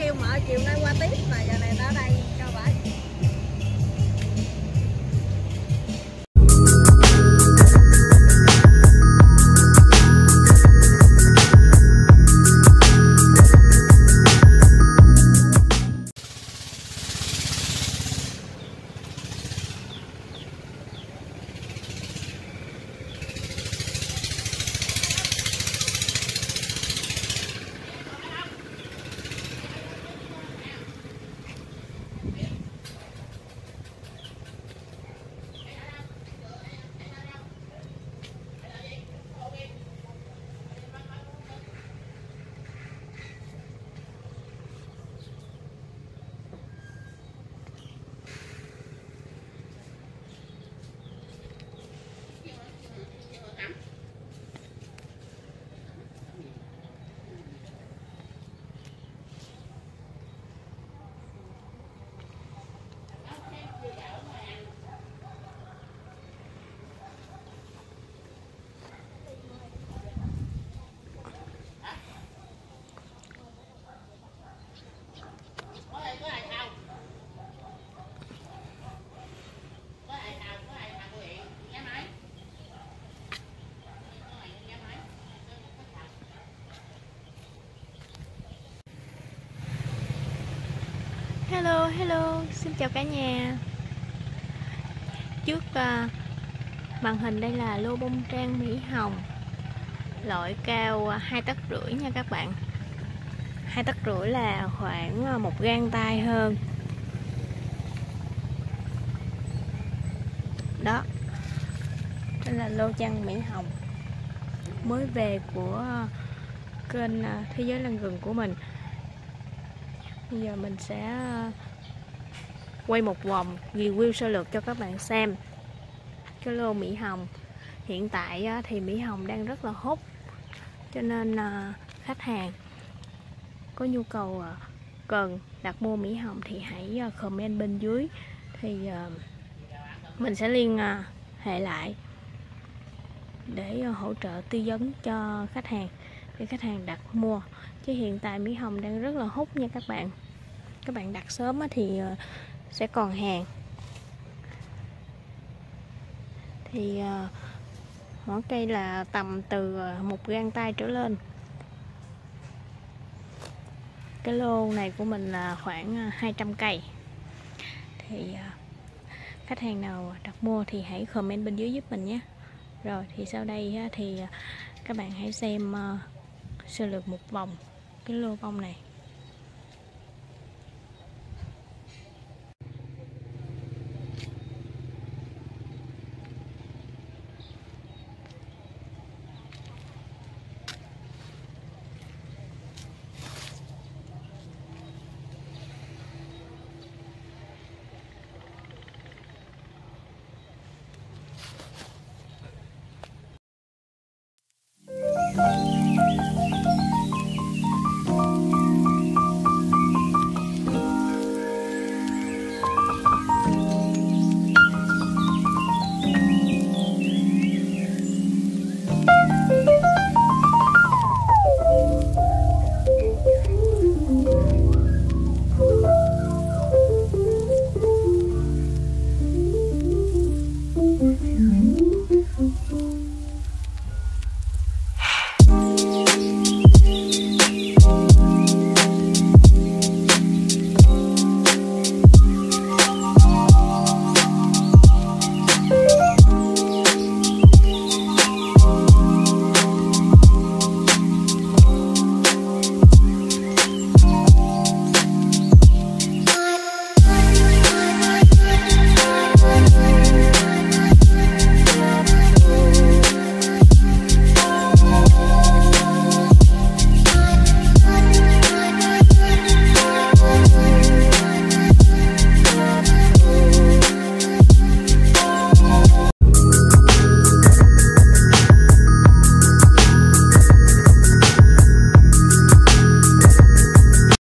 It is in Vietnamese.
kêu mợ chiều nay qua tiếp mà giờ này nó ở đây cho bả. Hello, xin chào cả nhà. Trước màn hình đây là lô bông trang Mỹ Hồng, loại cao 2,5 tấc nha các bạn. 2,5 tấc là khoảng 1 gang tay hơn. Đó, đây là lô trang Mỹ Hồng mới về của kênh Thế Giới Lan Rừng của mình. Bây giờ mình sẽ quay một vòng review sơ lược cho các bạn xem cái lô Mỹ Hồng. Hiện tại thì Mỹ Hồng đang rất là hot, cho nên khách hàng có nhu cầu cần đặt mua Mỹ Hồng thì hãy comment bên dưới, thì mình sẽ liên hệ lại để hỗ trợ tư vấn cho khách hàng để khách hàng đặt mua. Chứ hiện tại Mỹ Hồng đang rất là hot nha các bạn. Các bạn đặt sớm thì sẽ còn hàng. Thì mỗi cây là tầm từ 1 gang tay trở lên. Cái lô này của mình là khoảng 200 cây. Thì khách hàng nào đặt mua thì hãy comment bên dưới giúp mình nhé. Rồi thì sau đây thì các bạn hãy xem sơ lược một vòng cái lô bông này.